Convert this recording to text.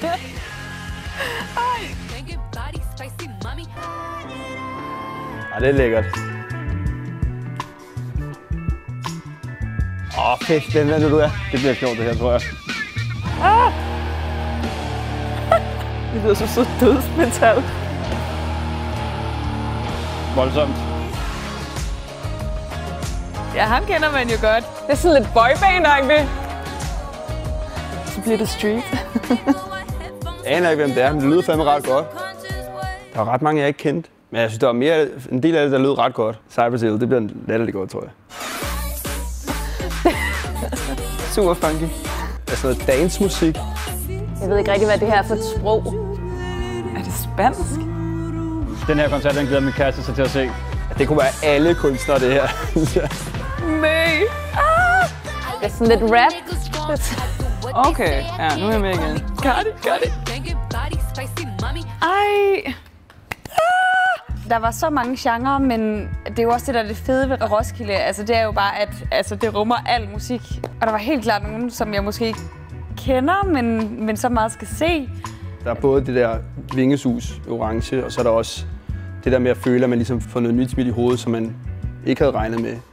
Ja, det er lækkert. Fedt, den ved du er. Det bliver sjovt det her, tror jeg. Det lyder så dødsmetal. Voldsomt. Ja, ham kender man jo godt. Det er sådan lidt boyband-agtigt. Så bliver det street. Jeg aner ikke, hvem det er, men det lyder fandme ret godt. Der var ret mange, jeg ikke kendte. Men jeg synes, der var mere, en del af det, der lød ret godt. Cypress Hill, det bliver latterligt godt, tror jeg. Super funky. Altså noget dancemusik. Jeg ved ikke rigtig, hvad det her er for et sprog. Er det spansk? Den her koncert, den glæder min kæreste sig til at se. Det kunne være alle kunstnere, det her. Nej. Det er sådan lidt rap. Okay, ja, nu er jeg med igen. Got it. Ej. Der var så mange genrer, men det er jo også det, der er det fede ved Roskilde. Altså, det er jo bare, at det rummer al musik. Og der var helt klart nogen, som jeg måske ikke kender, men så meget skal se. Der er både det der vingesus orange, og så er der også det der med at føle, at man ligesom får noget nyt smidt i hovedet, som man ikke havde regnet med.